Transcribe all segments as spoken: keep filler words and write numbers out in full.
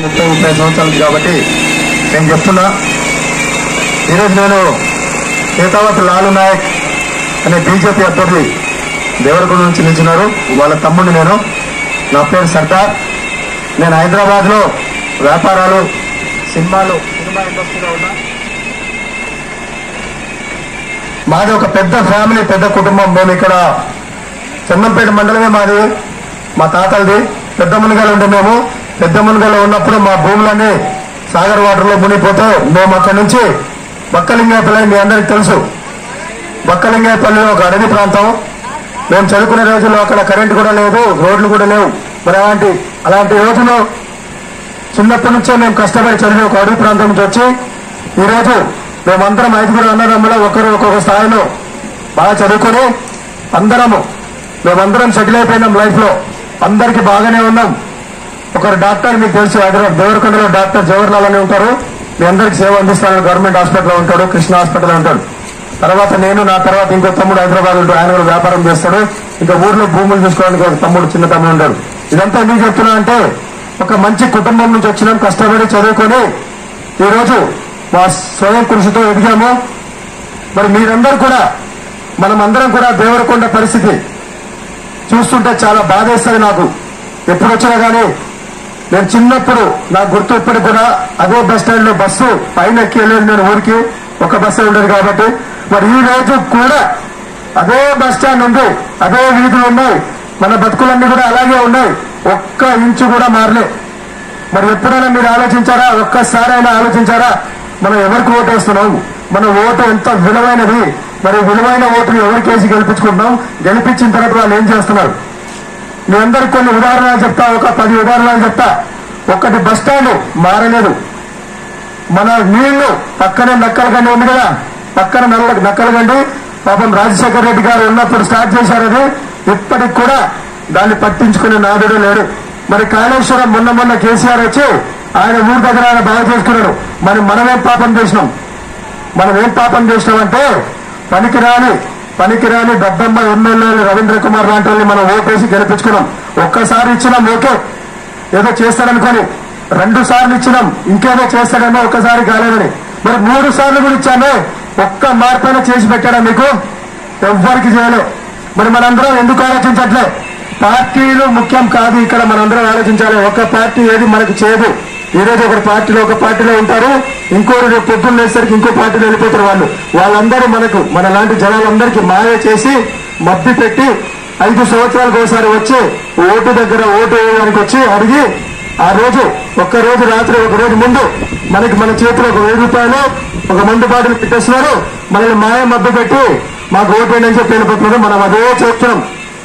ముప్పై ముప్పై సంవత్సరాలకి కాబట్టి నేను చెప్తున్నా, ఈరోజు నేను కేతావత్ లాలు నాయక్ అనే బీజేపీ అభ్యర్థి దేవరకొండ నుంచి నిలిచినారు. వాళ్ళ తమ్ముడిని నేను. నా పేరు సర్దార్. నేను హైదరాబాద్లో వ్యాపారాలు, సినిమాలు, సినిమా ఇండస్ట్రీలో ఉన్నా. మాది ఒక పెద్ద ఫ్యామిలీ, పెద్ద కుటుంబం. మేము ఇక్కడ చెన్నంపేట మండలమే మాది, మా తాతలది. పెద్ద మునిగలు ఉండే మేము పెద్ద మునిగలో ఉన్నప్పుడు మా భూములన్నీ సాగర్ వాటర్లో మునిగిపోతే మేము అక్కడి నుంచి బక్కలింగాయపల్లి, మీ అందరికీ తెలుసు, బక్కలింగాయపల్లి ఒక అడవి ప్రాంతం. మేము చదువుకునే రోజుల్లో అక్కడ కరెంటు కూడా లేదు, రోడ్లు కూడా లేవు. మరి అలాంటి అలాంటి రోజుల్లో చిన్నప్పటి నుంచే మేము కష్టపడి చదివి ఒక అడవి ప్రాంతం నుంచి వచ్చి ఈరోజు మేమందరం ఐదుగురు అన్నదమ్ములు ఒకరు ఒక్కొక్క స్థాయిలో బాగా చదువుకొని అందరము మేమందరం సెటిల్ అయిపోయినాం లైఫ్ లో. అందరికీ బాగానే ఉన్నాం. ఒకరు డాక్టర్, మీకు తెలుసు, హైదరాబాద్ దేవరకొండలో డాక్టర్ జవహర్లాల్ అని ఉంటారు. మీ అందరికి సేవ అందిస్తాను. గవర్నమెంట్ హాస్పిటల్లో ఉంటాడు, కృష్ణ హాస్పిటల్లో ఉంటాడు. తర్వాత నేను, నా తర్వాత ఇంకో తమ్ముడు హైదరాబాద్ ఉంటాడు, ఆయన కూడా వ్యాపారం చేస్తాడు. ఇంకా ఊర్లో భూములు చూసుకోవడానికి ఒక తమ్ముడు, చిన్న తమ్ముడు ఉంటాడు. ఇదంతా ఎందుకు చెప్తున్నా అంటే, ఒక మంచి కుటుంబం నుంచి వచ్చినాం, కష్టపడి చదువుకొని ఈరోజు మా స్వయం కృషితో ఎదిగాము. మరి మీరందరూ కూడా, మనం అందరం కూడా దేవరకొండ పరిస్థితి చూస్తుంటే చాలా బాధేస్తుంది నాకు. ఎప్పుడు వచ్చినా కానీ నేను చిన్నప్పుడు నాకు గుర్తు ఇప్పటికి కూడా అదే బస్ స్టాండ్ లో బస్సు పైన ఎక్కి వెళ్ళేది నేను ఊరికి, ఒక బస్సు ఉండేది కాబట్టి. మరి ఈ రోజు కూడా అదే బస్ స్టాండ్ ఉంది, అదే వీధులు ఉన్నాయి, మన బతుకులన్నీ కూడా అలాగే ఉన్నాయి, ఒక్క ఇంచు కూడా మారలే. మరి ఎప్పుడైనా మీరు ఆలోచించారా? ఒక్కసారైనా ఆలోచించారా? మనం ఎవరికి ఓటు వేస్తున్నాం? మన ఓటు ఎంత విలువైనది. మరి విలువైన ఓటును ఎవరికేసి గెలిపించుకుంటున్నాం? గెలిపించిన తర్వాత వాళ్ళు ఏం చేస్తున్నారు? మీ అందరికి కొన్ని ఉదాహరణలు చెప్తా, ఒక పది ఉదాహరణలు చెప్తా. ఒక్కటి బస్ స్టాండ్ మారలేదు. మన నీళ్లు పక్కనే నక్కలగండి ఉంది కదా, పక్కన నల్ల నక్కలగండి పాపం రాజశేఖర రెడ్డి గారు ఉన్నప్పుడు స్టార్ట్ చేశారు. అది ఇప్పటికి కూడా దాన్ని పట్టించుకునే నాదుడు లేడు. మరి కాళేశ్వరం మొన్న మొన్న కేసీఆర్ వచ్చి ఆయన ఊరి దగ్గర ఆయన బాగా చేసుకున్నాడు. మరి మనమేం పాపం చేసినాం? మనం ఏం పాపం చేసినామంటే, పనికిరాని పనికిరాని దద్దమ్మ ఎమ్మెల్యేలు రవీంద్ర కుమార్ లాంటి వాళ్ళని మనం ఓటేసి గెలిపించుకున్నాం. ఒక్కసారి ఇచ్చినాం, ఓకే, ఏదో చేస్తాడనుకొని. రెండు సార్లు ఇచ్చినాం, ఇంకేదో చేస్తాడేమో, ఒక్కసారి కాలేదని. మరి మూడు సార్లు కూడా ఇచ్చామే, ఒక్క మార్పైనా చేసి పెట్టాడా మీకు? ఎవ్వరికి చేయలే. మరి మనందరం ఎందుకు ఆలోచించట్లే? పార్టీలు ముఖ్యం కాదు, ఇక్కడ మనందరం ఆలోచించాలి. ఒక పార్టీ ఏది మనకు చేయదు. ఈ రోజు ఒక పార్టీలో ఒక పార్టీలో ఉంటారు, ఇంకోరు రేపు పొద్దున్న వేసరికి ఇంకో పార్టీలో వెళ్ళిపోతారు. వాళ్ళు వాళ్ళందరూ మనకు, మన లాంటి జనాలందరికీ మాయ చేసి మబ్బి పెట్టి ఐదు సంవత్సరాలకు ఒకసారి వచ్చి ఓటు దగ్గర ఓటు వేయడానికి వచ్చి అడిగి, ఆ రోజు ఒక్క రోజు రాత్రి ఒక రోజు ముందు మనకి మన చేతిలో ఒక వెయ్యి రూపాయలు ఒక మందు బాటలు పెట్టేస్తున్నారు. మనల్ని మాయ మబ్బి పెట్టి మాకు ఓటు వేయని చెప్పి వెళ్ళిపోతున్నారు. మనం అదే చేస్తున్నాం.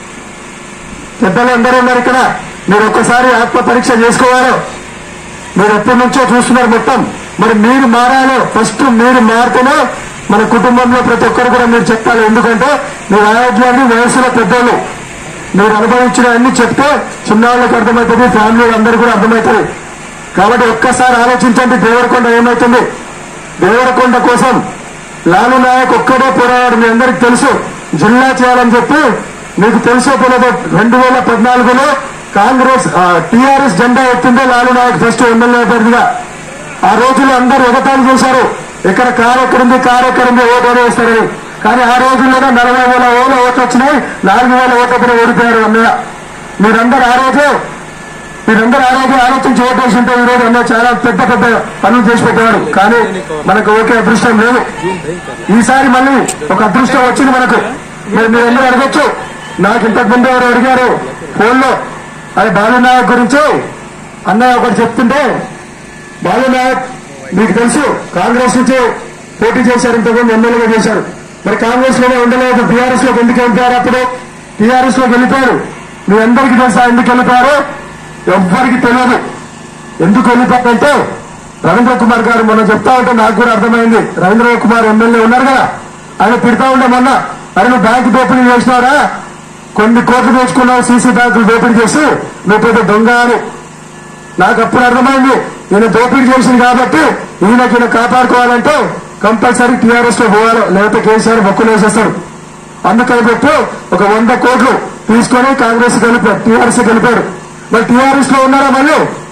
పెద్దలు అందరూ ఉన్నారు ఇక్కడ, మీరు ఒక్కసారి ఆత్మ పరీక్ష చేసుకోవాలి. మీరు ఎప్పటి నుంచో చూస్తున్నారు మొత్తం. మరి మీరు మారాలి. ఫస్ట్ మీరు మారితేనే మన కుటుంబంలో ప్రతి ఒక్కరు కూడా మీరు చెప్పాలి. ఎందుకంటే మీరు ఆరోగ్యాన్ని వయసులో పెద్దోళ్ళు, మీరు అనుభవించిన అన్ని చెప్తే చిన్నవాళ్ళకి అర్థమవుతుంది, ఫ్యామిలీ అందరూ కూడా అర్థమవుతుంది. కాబట్టి ఒక్కసారి ఆలోచించండి, దేవరకొండ ఏమవుతుంది. దేవరకొండ కోసం లాలు నాయక్ ఒక్కడే పోరాడు. మీ అందరికి తెలుసు, జిల్లా చేయాలని చెప్పి. మీకు తెలుసో తెలియదు, రెండు వేల పద్నాలుగులో కాంగ్రెస్ టీఆర్ఎస్ జెండా ఎత్తిందే లాలు నాయక్ ఫస్ట్ ఎమ్మెల్యే అభ్యర్థిగా. ఆ రోజుల్లో అందరూ ఎగతాళి చేశారు, ఇక్కడ కారు ఎక్కడుంది, కారు ఎక్కడుంది, ఓటు వేస్తారని. కానీ ఆ రోజుల్లోనే నలభై వేల ఓట్ల ఓట్లు వచ్చినాయి, నాలుగు వేల ఓట్లతో ఓడిపోయారు అన్నయ్య. మీరందరూ ఆ రోజు మీరందరూ ఆ రోజు ఆలోచించి ఓటు వేసింటే ఈ రోజు అన్నయ్య చాలా పెద్ద పెద్ద పనులు చేసి పెట్టేవాడు. కానీ మనకు ఓకే అదృష్టం లేదు. ఈసారి మళ్ళీ ఒక అదృష్టం వచ్చింది మనకు. మరి మీరందరూ అడగొచ్చు, నాకు ఇంతకు ముందు ఎవరు అడిగారు ఫోన్లో, అది బాలు నాయక్ గురించి అన్నయ్య ఒకటి చెప్తుంటే, బాలు నాయక్ మీకు తెలుసు కాంగ్రెస్ నుంచి పోటీ చేశారు, ఇంతకుముందు ఎమ్మెల్యేగా చేశారు. మరి కాంగ్రెస్ లోనే ఉండలేదు, టీఆర్ఎస్ లోకి ఎందుకు వెళ్ళిపోయారు? అప్పుడు టీఆర్ఎస్ లోకి వెళ్ళిపోయారు. మీ అందరికీ తెలుసా ఎందుకు వెళ్ళిపోయారు? ఎవ్వరికి తెలియదు. ఎందుకు వెళ్ళిపోయారంటే, రవీంద్ర కుమార్ గారు మొన్న చెప్తా ఉంటే నాకు కూడా అర్థమైంది. రవీంద్ర కుమార్ ఎమ్మెల్యే ఉన్నారు కదా, ఆయన పెడతా ఉండే మొన్న, అరే నువ్వు బ్యాంకు దోపిడీ చేసినారా, కొన్ని కోట్లు తెచ్చుకున్నావు, సీసీ బ్యాంకులు దోపిడీ చేసి నువ్వు పెద్ద దొంగ అని. నాకు అప్పుడు అర్థమైంది, ఈయన దోపిడీ చేసింది కాబట్టి ఈయనకి ఈయన కాపాడుకోవాలంటే కంపల్సరీ టీఆర్ఎస్ లో పోవాలి, లేకపోతే కేసీఆర్ మొక్కులు వేసేస్తాడు. అందుకని చెప్పి ఒక వంద కోట్లు తీసుకొని కాంగ్రెస్ గెలిపారు, టీఆర్ఎస్ గెలిపారు. మరి టీఆర్ఎస్ లో ఉన్నారా? మళ్ళీ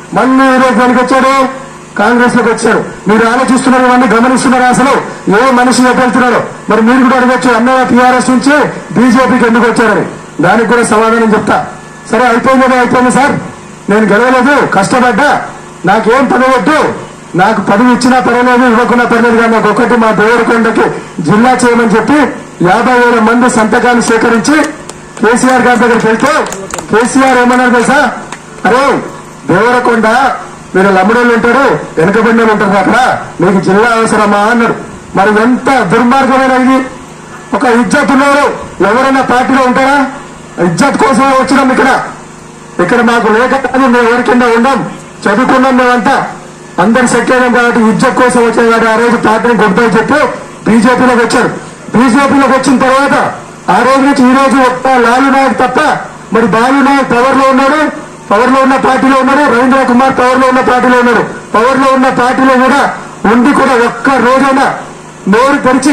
మళ్ళీ ఈరోజు దానికి వచ్చాడు, కాంగ్రెస్ లోకి వచ్చాడు. మీరు ఆలోచిస్తున్నారు, ఇవన్నీ గమనిస్తున్నారు. అసలు ఏ మనిషి వెళ్తున్నారో మరి మీరు కూడా అడగచ్చు, అన్నయ్య టీఆర్ఎస్ నుంచి బీజేపీకి ఎందుకు వచ్చారని. దానికి కూడా సమాధానం చెప్తా. సరే అయిపోయింది అయిపోయింది సార్, నేను గెలవలేదు, కష్టపడ్డా, నాకేం పదవద్దు, నాకు పదవి ఇచ్చినా పర్వాలేదు, ఇవ్వకున్నా పర్లేదు, కానీ నాకు ఒకటి మా దేవరకొండకి జిల్లా చేయమని చెప్పి యాభై వేల మంది సంతకాలు సేకరించి కేసీఆర్ గారి దగ్గరికి వెళ్తే కేసీఆర్ ఏమన్నారు తెలుసా? అరే దేవరకొండ మీరు లమ్మడోళ్ళు ఉంటారు, వెనుకబడిన ఉంటారు, అక్కడ మీకు జిల్లా అవసరమా అన్నాడు. మరి ఎంత దుర్మార్గమైన ఇది! ఒక ఇజ్జత్ ఉన్నారు, ఎవరైనా పార్టీలో ఉంటారా? ఇజ్జత్ కోసం వచ్చినాం ఇక్కడ. ఇక్కడ మాకు లేక కాదు, మేము ఎవరి కింద ఉండం, చదువుకున్నాం మేమంతా, అందరు సెట్ అయ్యాం కాబట్టి ఇజ్జత్ కోసం వచ్చాయి కాబట్టి ఆ రోజు పార్టీని గుర్తు చెప్పి బీజేపీలోకి వచ్చారు. బీజేపీలోకి వచ్చిన తర్వాత ఆ రోజు నుంచి ఈ రోజు ఒక్క లాలు నాయక్ తప్ప, మరి బాలు నాయక్ పవర్ లో ఉన్నాడు, పవర్ లో ఉన్న పార్టీలో ఉన్నాడు, రవీంద్ర కుమార్ పవర్ లో ఉన్న పార్టీలో ఉన్నాడు. పవర్ లో ఉన్న పార్టీలో కూడా ఉండి కూడా ఒక్క రోజైనా నోరు తెరిచి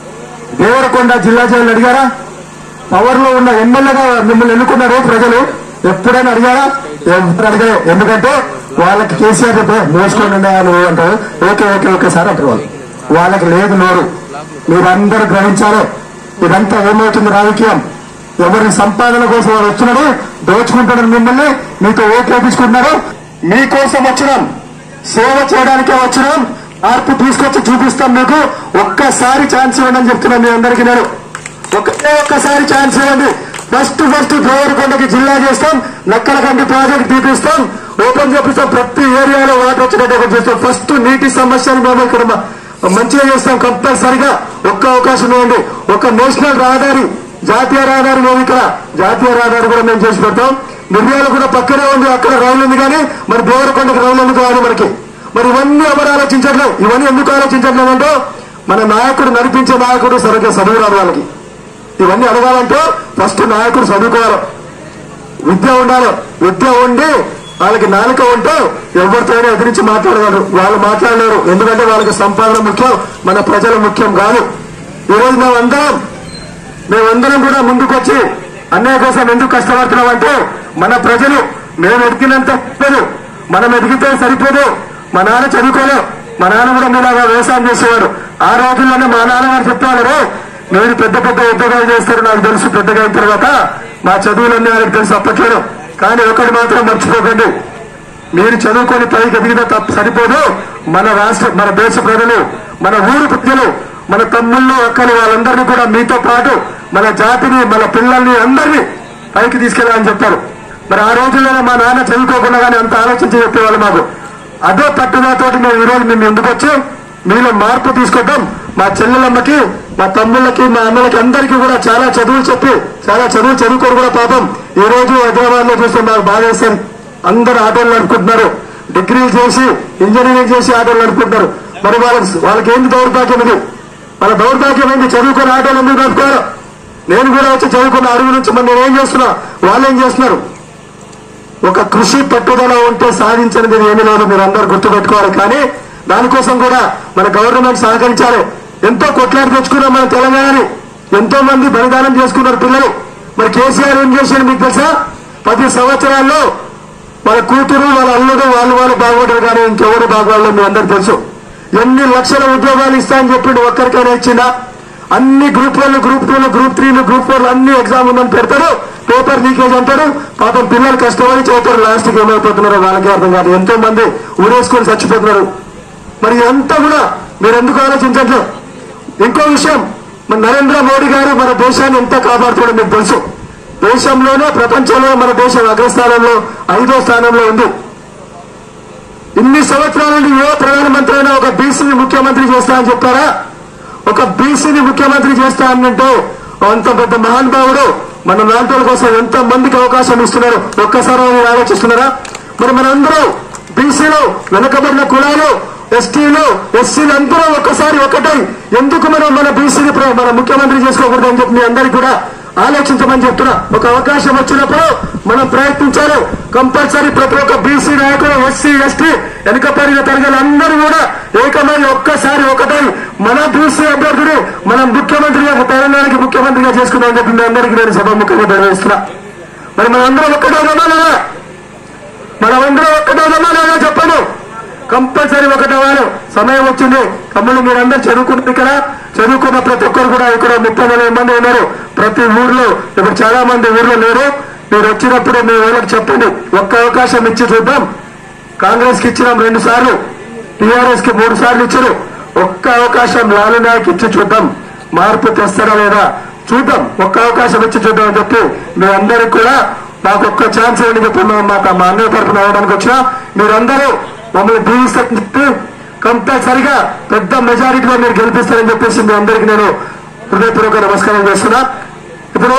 దేవరకొండ జిల్లా జైలు అడిగారా? పవర్ లో ఉన్న ఎమ్మెల్యేగా మిమ్మల్ని ఎన్నుకున్నారు ప్రజలు, ఎప్పుడైనా అడిగారా? ఎవరు అడిగారు? ఎందుకంటే వాళ్ళకి కేసీఆర్ చెప్పే మోసుకోండి నువ్వు అంటారు. ఓకే ఓకే ఓకే సార్ అంటారు వాళ్ళు. వాళ్ళకి లేదు నోరు. మీరందరూ గ్రహించాలి. ఇదంతా ఏమవుతుంది? రాజకీయం. ఎవరి సంపాదన కోసం వాడు వచ్చినాడు, దోచుకుంటున్నారు మిమ్మల్ని, మీతో ఓట్లు వేయించుకుంటున్నారు. మీకోసం వచ్చినాం, సేవ చేయడానికే వచ్చినాం, మార్పు తీసుకొచ్చి చూపిస్తాం మీకు. ఒక్కసారి ఛాన్స్ ఇవ్వండి అని చెప్తున్నాను మీ అందరికీ నేను. ఒకే ఒక్కసారి ఛాన్స్ ఇవ్వండి. ఫస్ట్ ఫస్ట్ దేవరకొండకి జిల్లా చేస్తాం, నక్కలకంటి ప్రాజెక్ట్ తీపిస్తాం, ఓపెన్ చేపిస్తాం, ప్రతి ఏరియాలో వాటర్ వచ్చినట్టు ఓపెన్ చేస్తాం. ఫస్ట్ నీటి సమస్యలు మేము ఇక్కడ మంచిగా చేస్తాం కంపల్సరిగా. ఒక్క అవకాశం ఇవ్వండి. ఒక నేషనల్ రహదారి, జాతీయ రహదారి మేము ఇక్కడ జాతీయ రహదారి కూడా మేము చేసి పెడతాం. నిర్యాలు కూడా పక్కనే ఉంది, అక్కడ రైలు ఉంది, కానీ మరి దేవరకొండకి రైలు ఎందుకు కాదు మనకి? మరి ఇవన్నీ ఎవరు ఆలోచించట్లేదు. ఇవన్నీ ఎందుకు ఆలోచించట్లేదంటే మన నాయకుడు, నడిపించే నాయకుడు సరిగ్గా చదువు రాదు వాళ్ళకి. ఇవన్నీ అడగాలంటే ఫస్ట్ నాయకుడు చదువుకోవాలి, విద్య ఉండాలి. విద్య ఉండి వాళ్ళకి నాలుక ఉంటే ఎవరితోనే ఎదిరించి మాట్లాడగలరు. వాళ్ళు మాట్లాడలేరు, ఎందుకంటే వాళ్ళకి సంపాదన ముఖ్యం, మన ప్రజలు ముఖ్యం కాదు. ఈరోజు మేమందరం మేమందరం కూడా ముందుకు వచ్చి అన్నయ్య కోసం ఎందుకు కష్టపడుతున్నాం అంటే మన ప్రజలు మేము ఎదిగినంత లేదు, మనం ఎదిగితే సరిపోదు. మా నాన్న చదువుకోలే, మా నాన్న కూడా మీలాగా వ్యవసాయం చేసేవాడు. ఆ రోజుల్లోనే మా నాన్నగారు చెప్పేవారు, మీరు పెద్ద పెద్ద ఉద్యోగాలు చేస్తారు నాకు తెలుసు, పెద్దగా అయిన తర్వాత మా చదువులన్నీ ఆయనకు తెలుసు అప్పట్లేదు. కానీ ఒకటి మాత్రం మర్చిపోకండి, మీరు చదువుకొని పైకి ఎదిగితే తప్ప సరిపోదు. మన రాష్ట్ర మన దేశ ప్రజలు, మన ఊరు ప్రజలు, మన తమ్ముళ్ళు అక్కలు వాళ్ళందరినీ కూడా మీతో పాటు మన జాతిని, మన పిల్లల్ని అందరినీ పైకి తీసుకెళ్ళాలని చెప్పారు. మరి ఆ రోజుల్లోనే మా నాన్న చదువుకోకుండా కానీ అంత ఆలోచించి చెప్పేవాళ్ళు మాకు. అదే పట్టుదలతోటి మేము ఈరోజు మేము ఎందుకు వచ్చి మీలో మార్పు తీసుకొద్దాం. మా చెల్లెలమ్మకి, మా తమ్ముళ్ళకి, మా అన్నలకి అందరికీ కూడా చాలా చదువులు చెప్పి చాలా చదువులు చదువుకోరు కూడా పాపం. ఈ రోజు హైదరాబాద్ లో చూస్తే మాకు బాగా వేస్తారు. అందరు ఆటోలు నడుపుకుంటున్నారు, డిగ్రీలు చేసి ఇంజనీరింగ్ చేసి ఆటోలు నడుపుకుంటున్నారు. మరి వాళ్ళకి వాళ్ళకి ఏంటి దౌర్భాగ్యం ఇది? వాళ్ళ దౌర్భాగ్యం ఏంటి? చదువుకుని ఆటోలు ఎందుకు నడుపుకోరు? నేను కూడా వచ్చి చదువుకున్న అడుగు నుంచి మరి నేను ఏం చేస్తున్నా, వాళ్ళు ఏం చేస్తున్నారు? ఒక కృషి పట్టుదల ఉంటే సాధించినది ఏమీ లేదు, మీరు అందరూ గుర్తుపెట్టుకోవాలి. కానీ దానికోసం కూడా మన గవర్నమెంట్ సహకరించాలి. ఎంతో కొట్లాడి తెచ్చుకున్నాం మన తెలంగాణని, ఎంతో మంది బలిదానం చేసుకున్నారు పిల్లలు. మరి కేసీఆర్ ఏం చేశారు మీకు తెలుసా? పది సంవత్సరాల్లో వాళ్ళ కూతురు, వాళ్ళ అల్లుడు, వాళ్ళు వాళ్ళు బాగుపడరు, కానీ ఇంకెవరు బాగుపడలేదు మీ అందరికి తెలుసు. ఎన్ని లక్షల ఉద్యోగాలు ఇస్తాయని చెప్పిండు, ఒక్కరికైనా ఇచ్చిందా? అన్ని గ్రూప్ వన్లు, గ్రూప్ టూలు, గ్రూప్ త్రీలు, గ్రూప్ ఫోర్లు అన్ని ఎగ్జామ్ ఉందని పెడతారు, పేపర్ లీకేజ్ అంటారు. పాపం పిల్లలు కష్టపడి చదువుతారు, లాస్ట్కి ఏమైపోతున్నారో వాళ్ళకే అర్థం కాదు. ఎంతో మంది ఊరేసుకొని చచ్చిపోతున్నారు. మరి ఇదంతా కూడా మీరు ఎందుకు ఆలోచించట్లేదు? ఇంకో విషయం, మన నరేంద్ర మోడీ గారు మన దేశాన్ని ఎంత కాపాడుతాడో మీకు తెలుసు. దేశంలోనే, ప్రపంచంలో మన దేశం అగ్రస్థానంలో ఐదో స్థానంలో ఉంది. ఇన్ని సంవత్సరాల నుండి ఏ ప్రధానమంత్రి అయినా ఒక బీసీని ముఖ్యమంత్రి చేస్తా అని చెప్పారా? ఒక బీసీని ముఖ్యమంత్రి చేస్తా అనంటే అంత పెద్ద మహానుభావుడు మన నాటల కోసం ఎంత మందికి అవకాశం ఇస్తున్నారు, ఒక్కసారి మీరు ఆలోచిస్తున్నారా? మరి మనందరూ బీసీలు, వెనుకబడిన కులాలు, ఎస్టీలు, ఎస్సీలు అందరూ ఒక్కసారి ఒకటై ఎందుకు మనం మన బీసీని మన ముఖ్యమంత్రి చేసుకోకూడదు అని చెప్పి మీ అందరికీ కూడా ఆలోచించమని చెప్తున్నా. ఒక అవకాశం వచ్చినప్పుడు మనం ప్రయత్నించాలి. కంపల్సరీ ప్రతి ఒక్క బీసీ నాయకులు, ఎస్సీ, ఎస్టీ, వెనుకబడిన తరగతులు అందరూ కూడా ఏకమై ఒక్కసారి ఒకటై మన బీసీ అభ్యర్థిని మనం ముఖ్యమంత్రిగా, తెలంగాణకి ముఖ్యమంత్రిగా చేసుకుందామని చెప్పి మీ అందరికీ నేను సభాముఖంగా నిర్వహిస్తున్నా. మరి మనందరం ఒక్కటే కదా? మనమందరం ఒక్కటేదమ్మా లేదా చెప్పండి. కంపల్సరీ ఒకటవ్వాలి. సమయం వచ్చింది. తమ్ముళ్ళు మీరందరూ చదువుకున్నారు. ఇక్కడ చదువుకున్న ప్రతి ఒక్కరు కూడా ఇక్కడ ముప్పై నలభై మంది ఉన్నారు. ప్రతి ఊర్లో ఇప్పుడు చాలా మంది ఊర్లో లేరు. మీరు వచ్చినప్పుడు మీ ఊళ్ళకి చెప్పండి. ఒక్క అవకాశం ఇచ్చి చూద్దాం. కాంగ్రెస్ కి ఇచ్చినాం రెండు సార్లు, టీఆర్ఎస్ కి మూడు సార్లు ఇచ్చారు. ఒక్క అవకాశం లాలు నాయక్ ఇచ్చి చూద్దాం. మార్పు తెస్తారా లేదా చూద్దాం. ఒక్క అవకాశం ఇచ్చి చూద్దాం అని చెప్పి మీ అందరికి కూడా నాకు ఒక్క ఛాన్స్ ఇవ్వండి చెప్పి మాట మా అన్నయ్య తరఫున అవ్వడానికి వచ్చినా మీరందరూ మమ్మల్ని దీవిస్తారని చెప్పి కంపల్సరిగా పెద్ద మెజారిటీలో మీరు గెలిపిస్తారని చెప్పేసి మీ అందరికీ నేను హృదయపూర్వక నమస్కారం చేస్తున్నా. ఇప్పుడు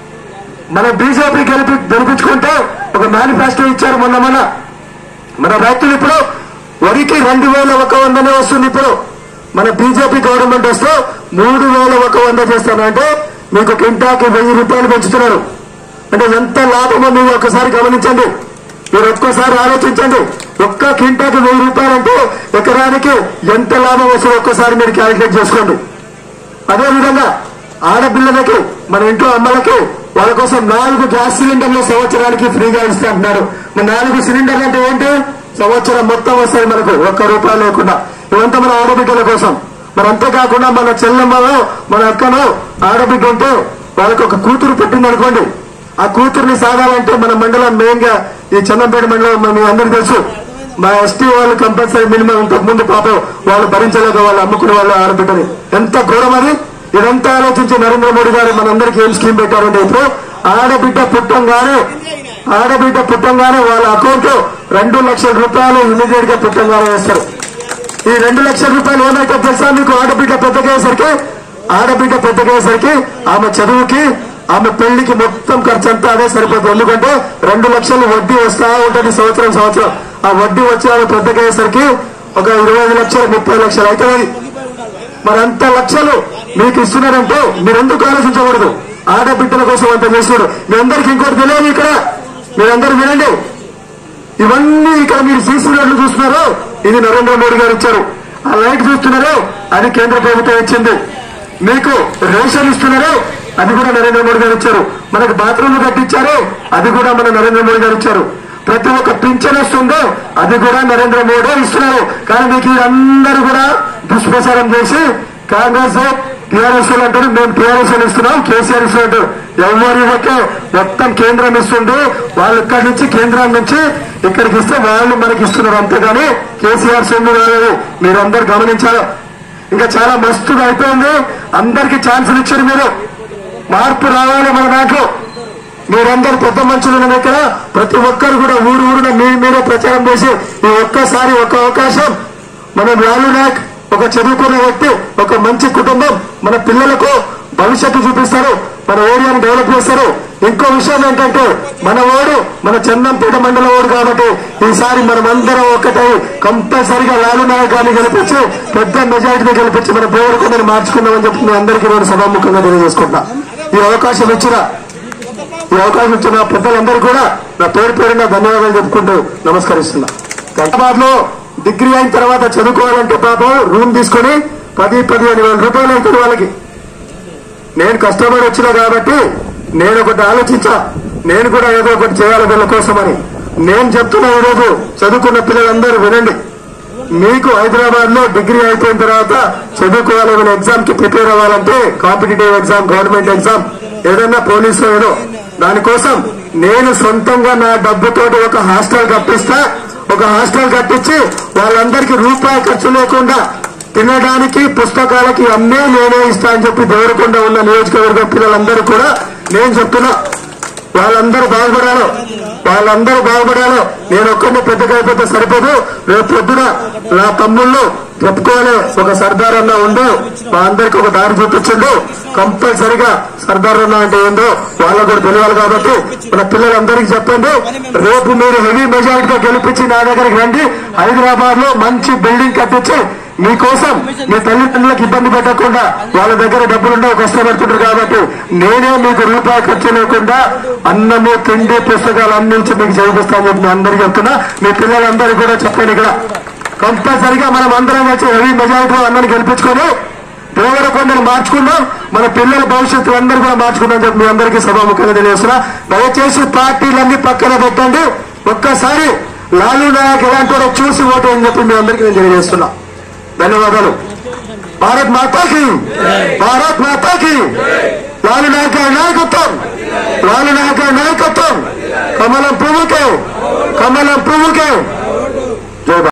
మన బీజేపీ గెలిపి గెలిపించుకుంటే ఒక మేనిఫెస్టో ఇచ్చారు మొన్న మన మన రైతులు ఇప్పుడు వరికి రెండు వేల ఒక వందనే వస్తుంది. ఇప్పుడు మన బీజేపీ గవర్నమెంట్ వస్తే మూడు వేల ఒక వంద చేస్తానంటే మీకు కింటాకి వెయ్యి రూపాయలు పెంచుతున్నారు. అంటే ఎంత లాభమో మీరు ఒక్కసారి గమనించండి. మీరు ఒక్కసారి ఆలోచించండి. ఒక్క కింటాకి వెయ్యి రూపాయలు అంటే ఎకరానికి ఎంత లాభం వస్తుందో ఒక్కసారి మీరు క్యాలిక్యులేట్ చేసుకోండి. అదేవిధంగా ఆడపిల్లలకి మన ఇంట్లో అమ్మలకి వాళ్ళ కోసం నాలుగు గ్యాస్ సిలిండర్లు సంవత్సరానికి ఫ్రీగా ఇస్తా అంటున్నారు. మన నాలుగు సిలిండర్లు అంటే ఏంటి? సంవత్సరం మొత్తం వస్తాయి మనకు ఒక్క రూపాయలు లేకుండా. ఇవంతా మన ఆడబిడ్డల కోసం. మరి అంతేకాకుండా మన చెల్లెమ్మలో మన అక్కనో ఆడబిడ్డ ఉంటే వాళ్ళకి ఒక కూతురు పుట్టింది అనుకోండి. ఆ కూతుర్ని సాగాలంటే మన మండలం మెయిన్ గా ఈ చందంపేట మండలం మీ అందరికీ తెలుసు. మా ఎస్టీ వాళ్ళు కంపల్సరీ మినిమం ఇంతకు ముందు పాపం వాళ్ళు భరించలేక వాళ్ళు అమ్ముకునే వాళ్ళు ఆడబిడ్డని. ఎంత ఘోరం అది. ఇదంతా ఆలోచించి నరేంద్ర మోడీ గారు మనందరికీ ఏం స్కీమ్ పెట్టారంటే ఇప్పుడు ఆడబిడ్డ పుట్టంగానే ఆడబిడ్డ పుట్టంగానే వాళ్ళ అకౌంట్ రెండు లక్షల రూపాయలు ఇమీడియట్ గా పుట్టంగానే వేస్తారు. ఈ రెండు లక్షల రూపాయలు ఏమైతే తెలుసా మీకు? ఆడబిడ్డ పెద్దగయ్యేసరికి ఆడబిడ్డ పెద్దగయ్యేసరికి ఆమె చదువుకి ఆమె పెళ్లికి మొత్తం ఖర్చు అంతా అదే సరిపోతుంది. ఎందుకంటే రెండు లక్షలు వడ్డీ వస్తా ఉంటుంది సంవత్సరం సంవత్సరం. ఆ వడ్డీ వచ్చి ఆమె పెద్దగయ్యేసరికి ఒక ఇరవై ఐదు లక్షలు ముప్పై లక్షలు అవుతుంది. మరి అంత లక్షలు మీకు ఇస్తున్నారంటే మీరు ఎందుకు ఆలోచించకూడదు? ఆడబిడ్డల కోసం అంత చేస్తున్నారు. మీ అందరికి ఇంకోటి తెలియదు. ఇక్కడ మీరందరూ వినండి. ఇవన్నీ ఇక్కడ మీరు సీసీ రోడ్లు చూస్తున్నారు, ఇది నరేంద్ర మోడీ గారు ఇచ్చారు. ఆ లైట్ చూస్తున్నారు, అది కేంద్ర ప్రభుత్వం ఇచ్చింది. మీకు రేషన్ ఇస్తున్నారు, అది కూడా నరేంద్ర మోడీ గారు ఇచ్చారు. మనకు బాత్రూమ్లు కట్టించారు, అది కూడా మన నరేంద్ర మోడీ గారు ఇచ్చారు. ప్రతి ఒక్క పింఛన్ వస్తుందో అది కూడా నరేంద్ర మోడీ ఇస్తున్నారు. కానీ మీకు అందరూ కూడా దుష్ప్రచారం చేసి కాంగ్రెస్ టీఆర్ఎస్ అంటారు, మేము టీఆర్ఎస్ ఇస్తున్నాం, కేసీఆర్ ఇస్తున్నట్టు. ఎవరి ఒకే మొత్తం కేంద్రం ఇస్తుండే వాళ్ళు ఇక్కడి నుంచి కేంద్రం నుంచి ఇక్కడికి ఇస్తే వాళ్ళు మనకి ఇస్తున్నారు. అంతేగాని కేసీఆర్ సొమ్ము కాదు. మీరందరూ గమనించాలి. ఇంకా చాలా మస్తుగా అయిపోయింది. అందరికీ ఛాన్సులు ఇచ్చారు. మీరు మార్పు రావాలి మన దాంట్లో. మీరందరూ పెద్ద మనుషులు ఇక్కడ ప్రతి ఒక్కరు కూడా ఊరు ఊరున మీరు మీరే ప్రచారం చేసి ఈ ఒక్కసారి ఒక అవకాశం మన లాలు నాయక్ ఒక చదువుకున్న వ్యక్తి, ఒక మంచి కుటుంబం, మన పిల్లలకు భవిష్యత్తు చూపిస్తారు, మన ఏరియాను డెవలప్ చేస్తారు. ఇంకో విషయం ఏంటంటే మన ఓడు మన చందంపేట మండలం ఓడు కాబట్టి ఈసారి మనమందరం ఒకటై కంపల్సరిగా లాలు నాయక్ గారిని గెలిపించి పెద్ద మెజారిటీని గెలిపించి మన దేవరకొండని మార్చుకుందామని చెప్పి మీ అందరికీ నేను సభాముఖంగా తెలియజేసుకుంటున్నా. ఈ అవకాశం ఇచ్చిన ఈ అవకాశం ఇచ్చిన పెద్దలందరూ కూడా నా పేరు పేరున ధన్యవాదాలు చెప్పుకుంటూ నమస్కరిస్తున్నా. హైదరాబాద్ లో డిగ్రీ అయిన తర్వాత చదువుకోవాలంటే పాపం రూమ్ తీసుకుని పది పదిహేను వేల రూపాయలు అవుతుంది వాళ్ళకి. నేను కష్టపడి వచ్చినా కాబట్టి నేను ఒకటి ఆలోచించా, నేను కూడా ఏదో ఒకటి చేయాలి వీళ్ళ కోసమని. నేను చెప్తున్నా ఈరోజు చదువుకున్న పిల్లలందరూ వినండి. మీకు హైదరాబాద్ లో డిగ్రీ అయిపోయిన తర్వాత చదువుకోవాలి, ఏమైనా ఎగ్జామ్ కి ప్రిపేర్ అవ్వాలంటే కాంపిటేటివ్ ఎగ్జామ్, గవర్నమెంట్ ఎగ్జామ్, ఏదైనా పోలీసు ఏదో, దానికోసం నేను సొంతంగా నా డబ్బుతోటి ఒక హాస్టల్ కట్టిస్తా. ఒక హాస్టల్ కట్టించి వాళ్ళందరికీ రూపాయి ఖర్చు లేకుండా తినడానికి పుస్తకాలకి అన్నీ నేనే ఇస్తా అని చెప్పి దేవరకొండ ఉన్న నియోజకవర్గ పిల్లలందరూ కూడా నేను చెప్తున్నా. వాళ్ళందరూ బాగుపడాలి, వాళ్ళందరూ బాగుపడాలి. నేను ఒక్కరిని పెద్దగా అయిపోతే సరిపోదు. రేపు పొద్దున నా తమ్ముళ్ళు చెప్పుకోవాలి, ఒక సర్దార్ అన్న ఉండు, మా అందరికి ఒక దారి చూపించండు. కంపల్సరిగా సర్దార్ అన్న అంటే ఏందో వాళ్ళకు కూడా తెలియాలి. కాబట్టి మన పిల్లలందరికీ చెప్పండి, రేపు మీరు హెవీ మెజారిటీగా గెలిపించి నా దగ్గరికి రండి. హైదరాబాద్ లో మంచి బిల్డింగ్ కట్టించి మీకోసం మీ తల్లిదండ్రులకు ఇబ్బంది పెట్టకుండా, వాళ్ళ దగ్గర డబ్బులుండవు, కష్టపడుతుంటారు కాబట్టి నేనే మీకు రూపాయి ఖర్చు లేకుండా అన్నము, తిండి, పుస్తకాలు అందించి మీకు చదివిస్తాను చెప్పి మీ అందరికీ చెప్తున్నా. మీ పిల్లలందరూ కూడా చెప్పండి. ఇక్కడ కంపల్సరిగా మనం అందరం వచ్చి హెవీ మెజారిటీలో అన్నని గెలిపించుకొని దేవరకొండని మార్చుకుందాం. మన పిల్లల భవిష్యత్తు అందరూ కూడా మార్చుకుందాం చెప్పి మీ అందరికీ సభాముఖంగా తెలియజేస్తున్నా. దయచేసి పార్టీలన్నీ పక్కన పెట్టండి. ఒక్కసారి లాలూ నాయక్ ఎలాంటి వారో చూసి ఓటు అని చెప్పి మీ అందరికీ నేను తెలియజేస్తున్నా. ధన్యవాదాలు. భారత్ మాతాకి, భారత్ మాతాకి. లాలూ నాయక్ గారి నాయకత్వం, లాలూ నాయక్ గారి నాయకత్వం.